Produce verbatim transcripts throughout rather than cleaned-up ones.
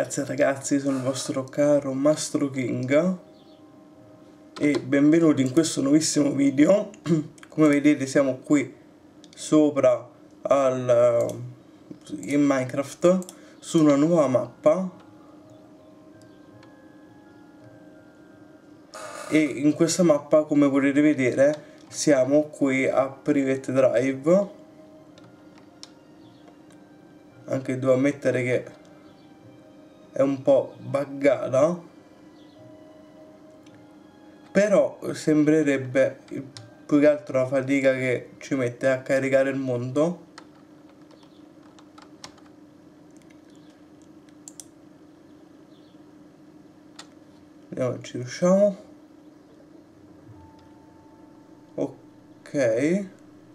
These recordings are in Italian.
ragazzi e ragazzi, sono il vostro caro Mastro King e benvenuti in questo nuovissimo video. Come vedete siamo qui sopra al, in Minecraft su una nuova mappa e in questa mappa, come potete vedere, siamo qui a Private Drive. Anche devo ammettere che è un po' buggata, però sembrerebbe più che altro la fatica che ci mette a caricare il mondo. Vediamo se ci riusciamo. Ok,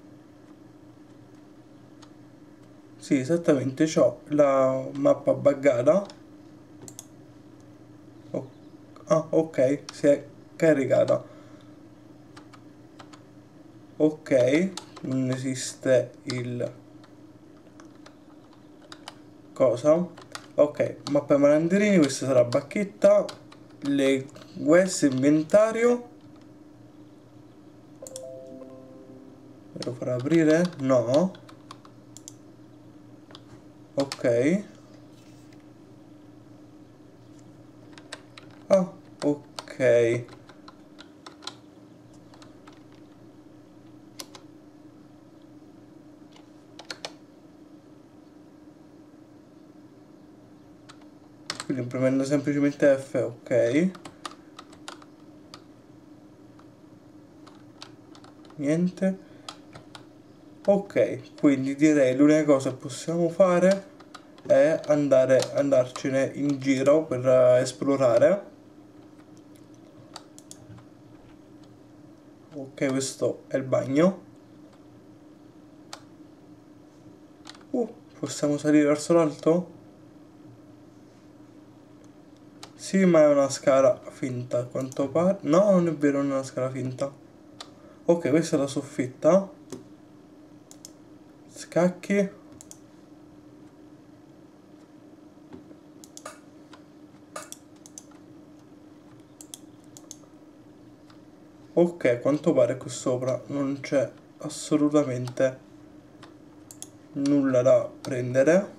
sì, esattamente, c'ho la mappa buggata. Ah, ok, si è caricata. Ok, non esiste il cosa. Ok, mappa ai malandrini, questa sarà bacchetta. Le quest inventario. Devo far aprire? No. Ok. Ah, ok. Quindi premendo semplicemente F, ok. Niente. Ok, quindi direi l'unica cosa che possiamo fare è andare andarcene in giro per uh, esplorare. Ok, questo è il bagno. Uh, possiamo salire verso l'alto? Sì, ma è una scala finta a quanto pare. No, non è vero, non è una scala finta. Ok, questa è la soffitta. Scacchi. Ok, a quanto pare qui sopra non c'è assolutamente nulla da prendere.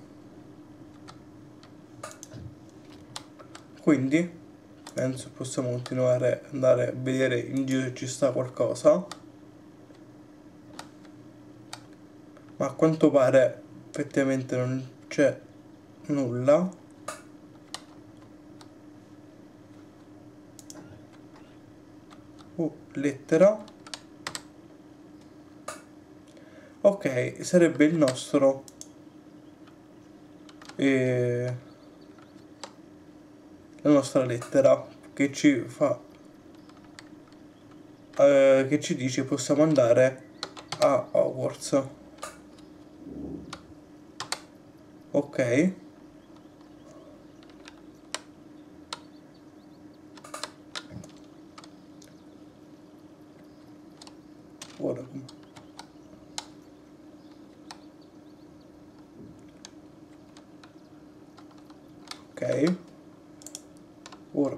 Quindi penso possiamo continuare ad andare a vedere in giro se ci sta qualcosa. Ma a quanto pare effettivamente non c'è nulla. Uh, lettera. Ok, sarebbe il nostro eh, la nostra lettera che ci fa eh, che ci dice possiamo andare a Hogwarts. Ok, ora ok, ora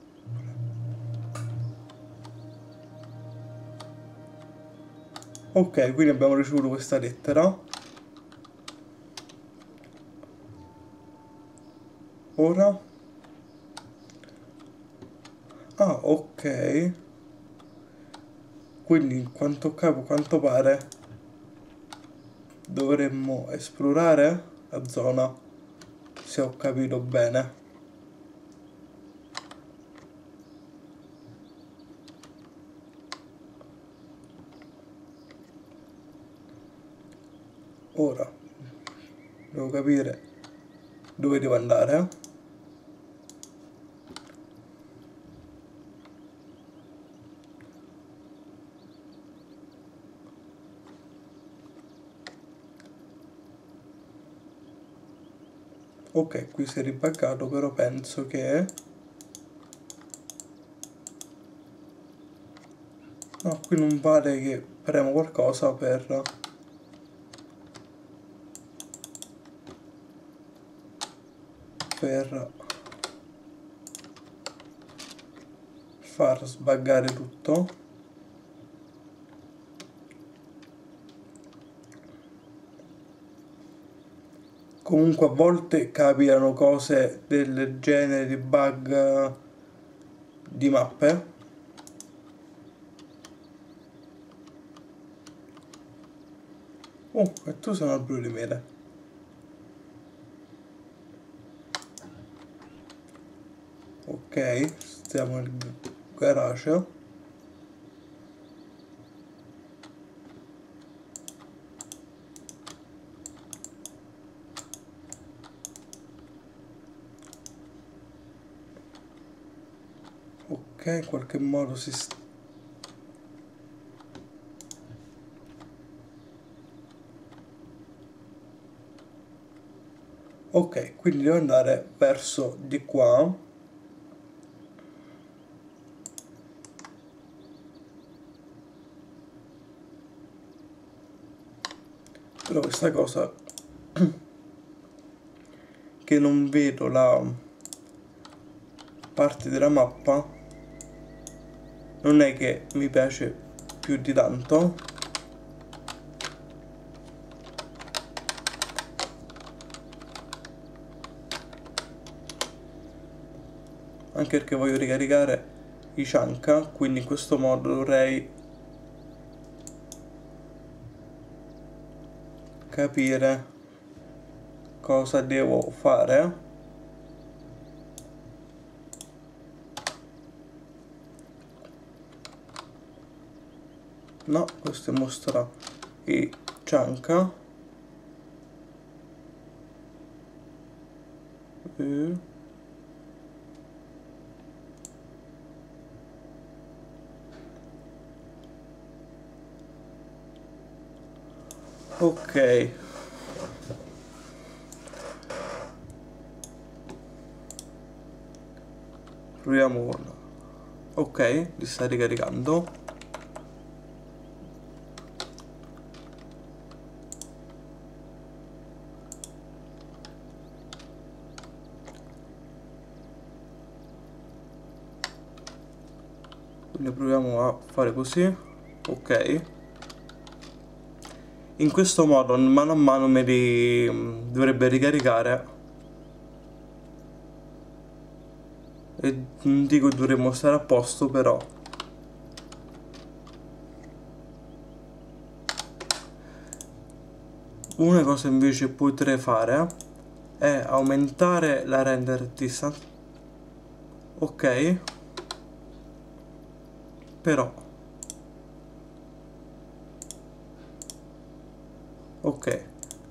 ok, quindi abbiamo ricevuto questa lettera. Ora ah, ok, quindi in quanto capo, quanto pare dovremmo esplorare la zona, se ho capito bene. Ora devo capire dove devo andare. Ok, qui si è ribaggato, però penso che no, qui non vale che premo qualcosa per per far sbuggare tutto. Comunque a volte capitano cose del genere di bug di mappe. Oh, e tu sei un albero di mele. Ok, stiamo nel garage. Ok, in qualche modo si sta... Ok, quindi devo andare verso di qua. Però questa cosa che non vedo la parte della mappa non è che mi piace più di tanto. Anche perché voglio ricaricare i Chanka, quindi in questo modo dovrei capire cosa devo fare. No, questo mostra i Chanka. Eh. Ok, proviamo con... ok, li sta ricaricando. Quindi proviamo a fare così. Ok, in questo modo mano a mano me li dovrebbe ricaricare. E non dico che dovremmo stare a posto, però una cosa invece potrei fare è aumentare la render distance. Ok, però ok,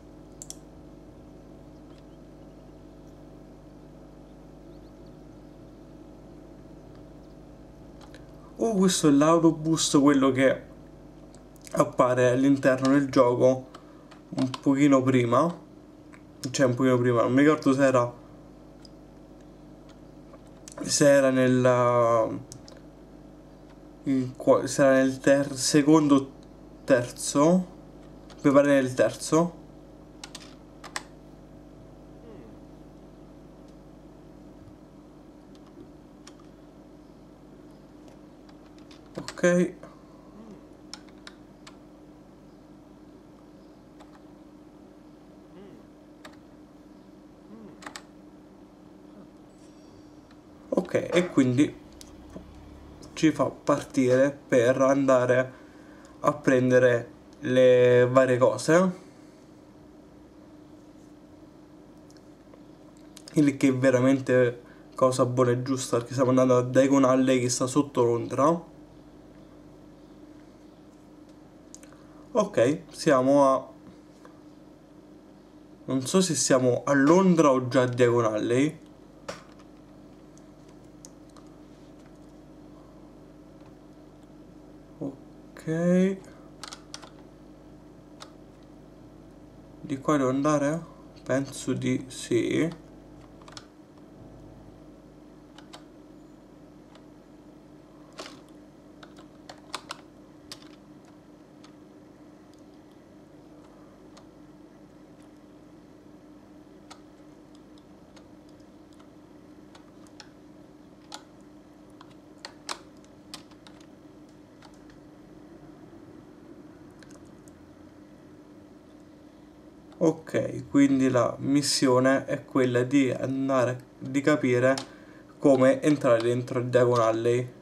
oh, questo è l'autoboost, quello che appare all'interno del gioco un pochino prima, cioè un pochino prima, non mi ricordo se era se era nel in qua- se era nel ter secondo terzo, mi pare nel terzo. Ok, ok, e quindi ci fa partire per andare a prendere le varie cose, il che è veramente cosa buona e giusta, perché stiamo andando a Diagon Alley che sta sotto Londra. Ok, siamo a... non so se siamo a Londra o già a Diagon Alley. Ok, di qua devo andare? Penso di sì. Ok, quindi la missione è quella di andare, di capire come entrare dentro il Diagon Alley.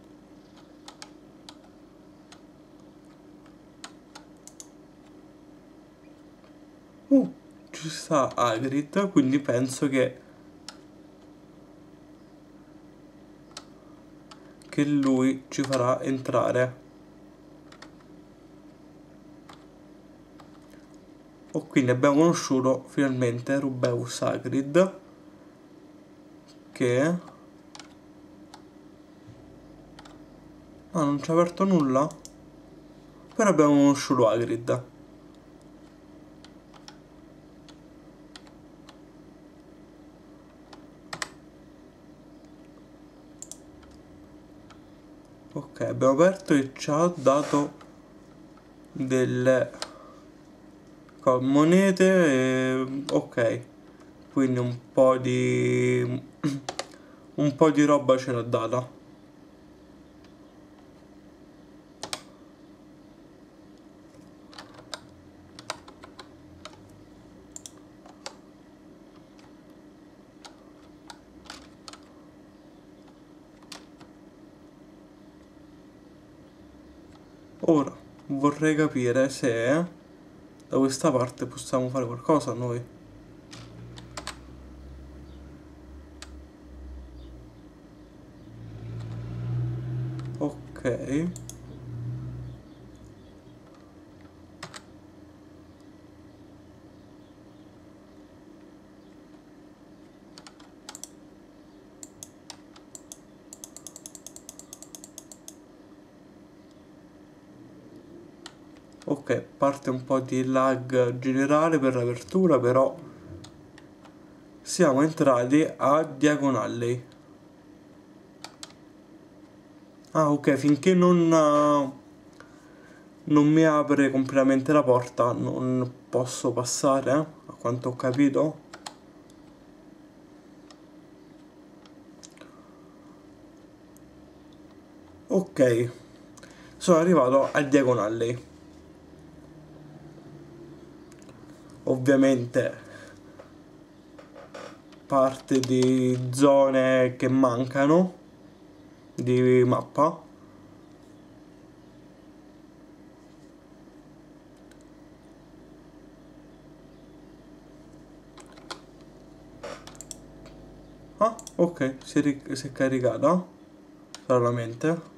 Uh, ci sta Hagrid, quindi penso che che lui ci farà entrare. Oh, quindi abbiamo conosciuto finalmente Rubeus Hagrid, che... ah, non ci ha aperto nulla? Però abbiamo conosciuto Hagrid. Ok, abbiamo aperto e ci ha dato delle monete e... ok, quindi un po' di... un po' di roba ce l'ha data. Ora vorrei capire se da questa parte possiamo fare qualcosa noi. Ok. Ok, parte un po' di lag generale per l'apertura, però siamo entrati a Diagon Alley. Ah, ok, finché non, uh, non mi apre completamente la porta, non posso passare, eh, a quanto ho capito. Ok, sono arrivato al Diagon Alley. Ovviamente parte di zone che mancano di mappa. Ah, ok, si è, si è caricata solamente.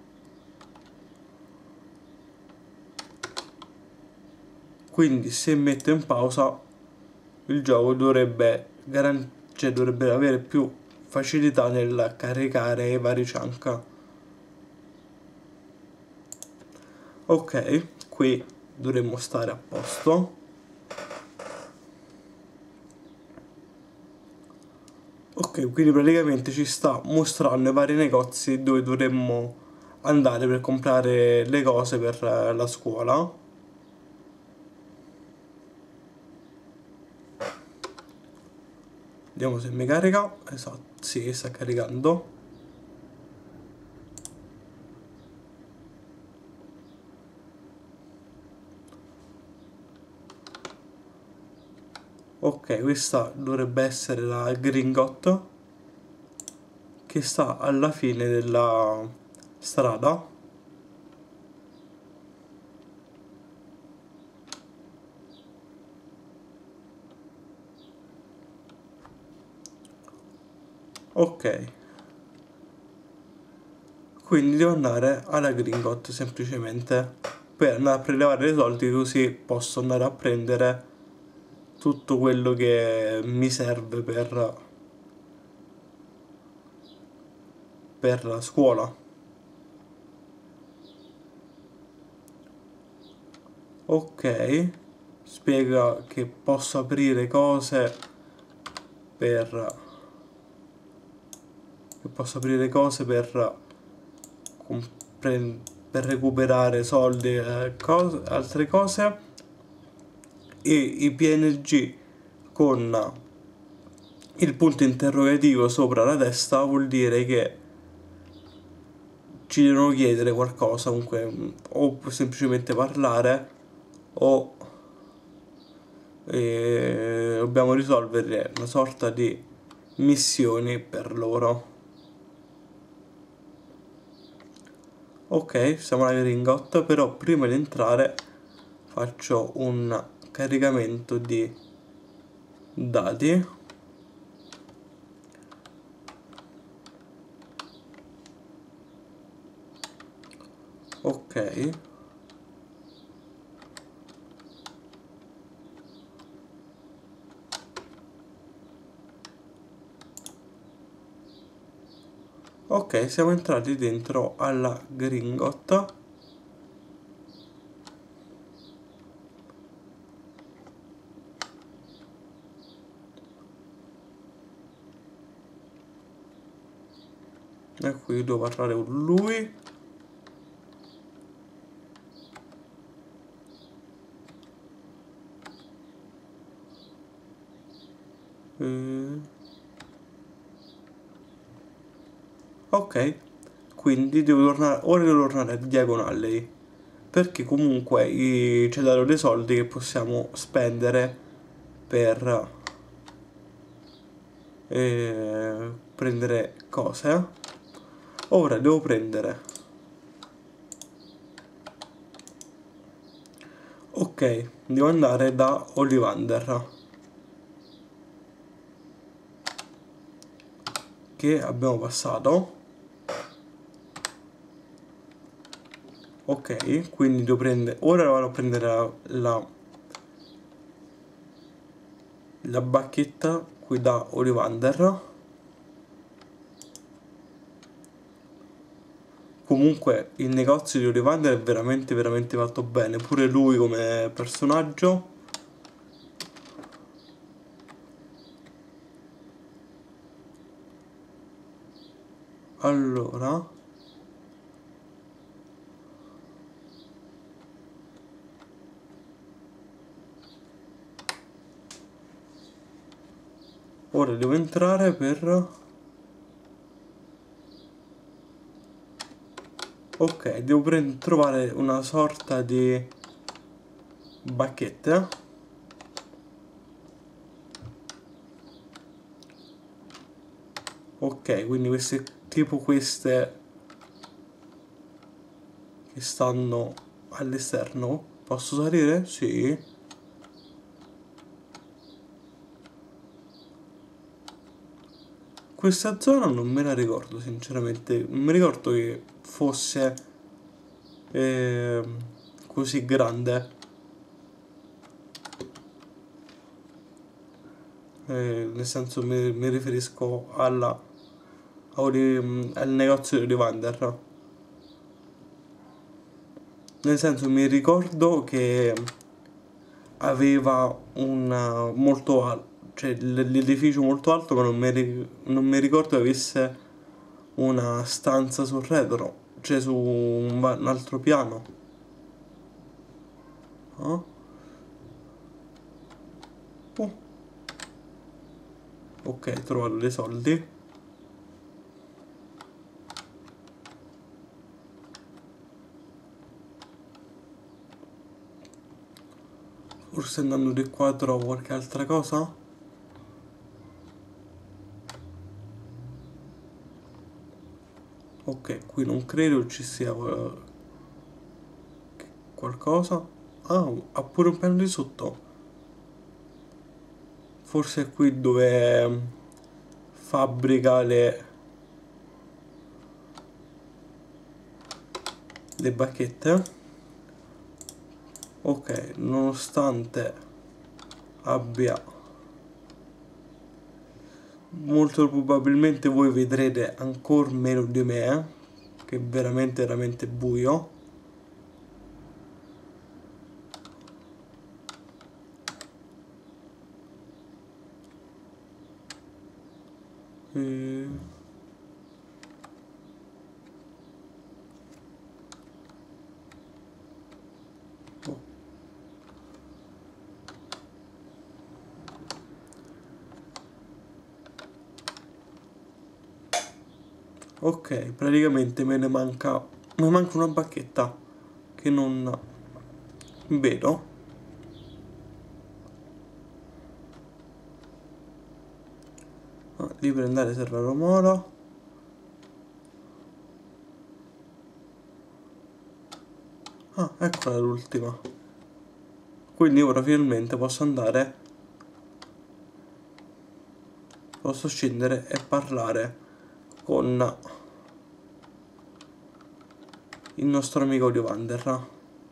Quindi se metto in pausa il gioco dovrebbe, garan- cioè, dovrebbe avere più facilità nel caricare i vari chunk. Ok, qui dovremmo stare a posto. Ok, quindi praticamente ci sta mostrando i vari negozi dove dovremmo andare per comprare le cose per eh, la scuola. Vediamo se mi carica. Esatto, sì, sta caricando. Ok, questa dovrebbe essere la Gringot, che sta alla fine della strada. Ok, quindi devo andare alla Gringot semplicemente per andare a prelevare i soldi, così posso andare a prendere tutto quello che mi serve per, per la scuola. Ok, spiega che posso aprire cose per che posso aprire cose per compre- per recuperare soldi e cose, altre cose, e i P N G con il punto interrogativo sopra la testa vuol dire che ci devono chiedere qualcosa, comunque, o semplicemente parlare o e dobbiamo risolvere una sorta di missioni per loro. Ok, siamo alla Gringot, però prima di entrare faccio un caricamento di dati. Ok. Ok, siamo entrati dentro alla Gringot. E qui devo parlare con lui. Eh... Ok, quindi devo tornare, ora devo tornare a Diagon Alley, perché comunque i- ci daranno dei soldi che possiamo spendere per eh, prendere cose. Ora devo prendere, ok, devo andare da Ollivander, che abbiamo passato. Ok, quindi devo prendere, ora vado a prendere la, la, la bacchetta qui da Ollivander. Comunque il negozio di Ollivander è veramente veramente fatto bene, pure lui come personaggio. Allora, ora devo entrare per... Ok, devo trovare una sorta di bacchette. Ok, quindi queste, tipo queste che stanno all'esterno. Posso salire? Sì. Questa zona non me la ricordo sinceramente, non mi ricordo che fosse eh, così grande. Eh, nel senso mi, mi riferisco alla, al negozio di Ollivander. Nel senso mi ricordo che aveva un molto alto, cioè l'edificio molto alto, ma non mi, non mi ricordo che avesse una stanza sul retro, cioè su un, un altro piano. Oh? Oh. Ok, trovato dei soldi. Forse andando di qua trovo qualche altra cosa. Ok, qui non credo ci sia uh, qualcosa. Ah, ha pure un piano di sotto. Forse è qui dove um, fabbrica le, le bacchette. Ok, nonostante abbia, molto probabilmente voi vedrete ancora meno di me, eh, che è veramente veramente buio. E... oh. Ok, praticamente me ne manca, me ne manca una bacchetta che non vedo. Ah, di prendere serve la romora. Ah, eccola l'ultima. Quindi ora finalmente posso andare, posso scendere e parlare con il nostro amico di Wanderra.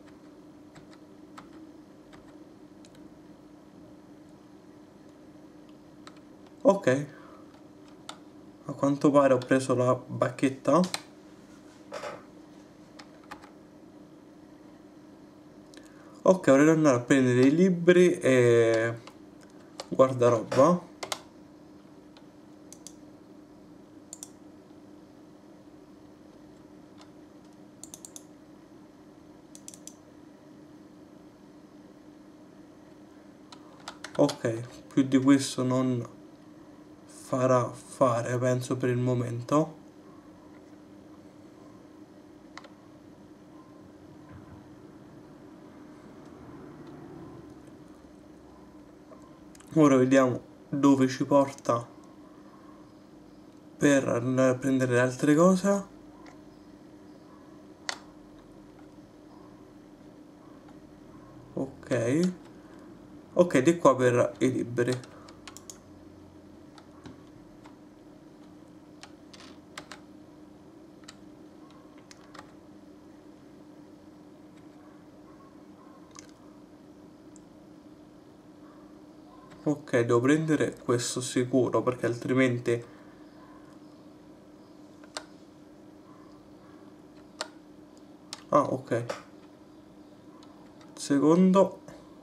Ok, a quanto pare ho preso la bacchetta. Ok, ora devo andare a prendere i libri e guardaroba. Ok, più di questo non farà fare, penso, per il momento. Ora vediamo dove ci porta per andare a prendere le altre cose. Ok. Ok, di qua per i libri. Ok, devo prendere questo sicuro perché altrimenti... Ah, ok. Secondo...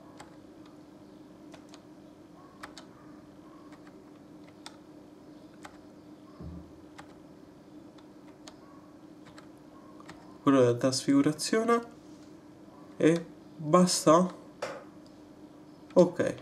quello della trasfigurazione. E basta. Ok.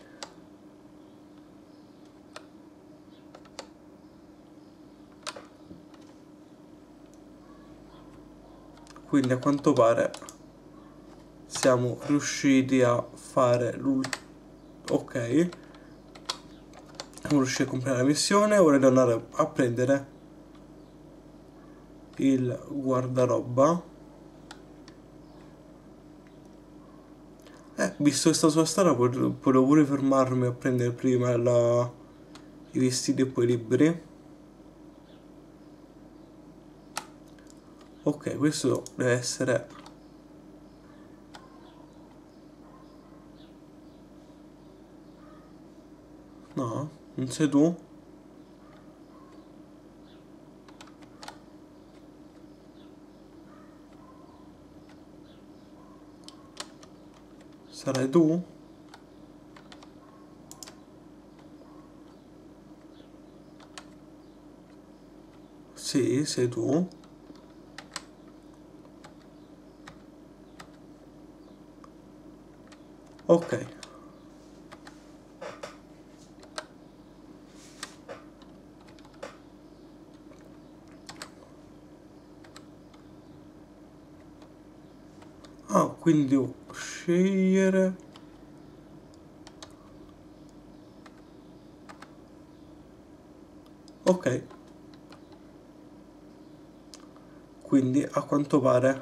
Quindi a quanto pare siamo riusciti a fare l'ultimo. Ok, siamo riusciti a comprare la missione. Ora devo andare a prendere il guardaroba. Eh, visto che sto sulla strada potevo pure fermarmi a prendere prima la... i vestiti e poi i libri. Ok, questo deve essere... No, non sei tu? Sarai tu? Sì, sei tu. Ok. Ah, quindi devo scegliere... Ok. Quindi a quanto pare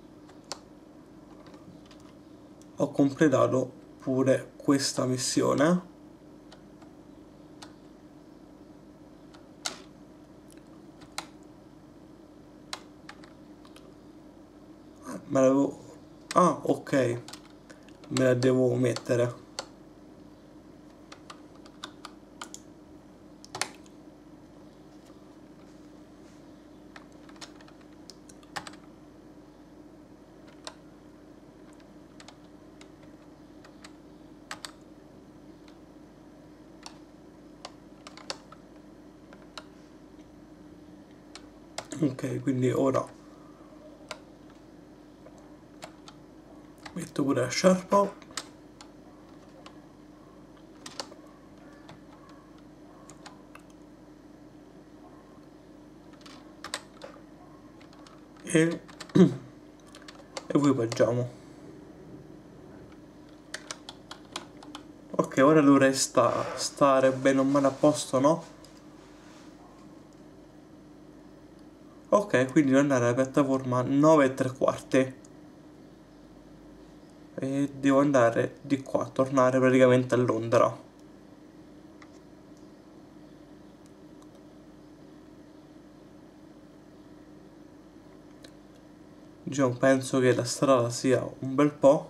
ho completato pure questa missione. Me l'avevo... Ah, ok. Me la devo mettere. Ok, quindi ora metto pure la sciarpa. E... e equipaggiamo. Ok, ora dovrei sta, stare bene o male a posto, no? Ok, quindi devo andare alla piattaforma nove e tre quarti e devo andare di qua, tornare praticamente a Londra. Diciamo, penso che la strada sia un bel po'.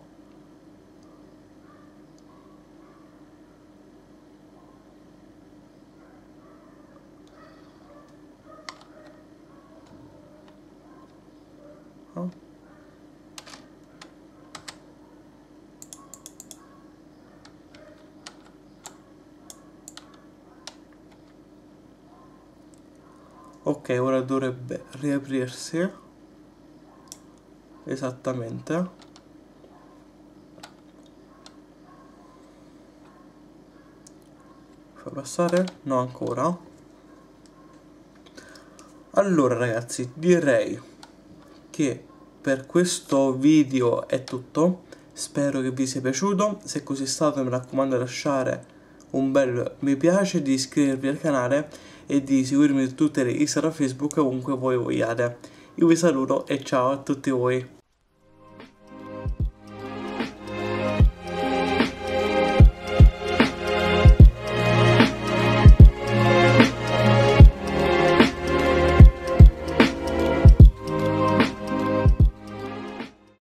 Oh. Ok, ora dovrebbe riaprirsi. Esattamente. Fai passare? No, ancora. Allora ragazzi, direi che per questo video è tutto. Spero che vi sia piaciuto. Se così è stato, mi raccomando di lasciare un bel mi piace, di iscrivervi al canale e di seguirmi su tutte le Instagram, Facebook, ovunque voi vogliate. Io vi saluto e ciao a tutti voi.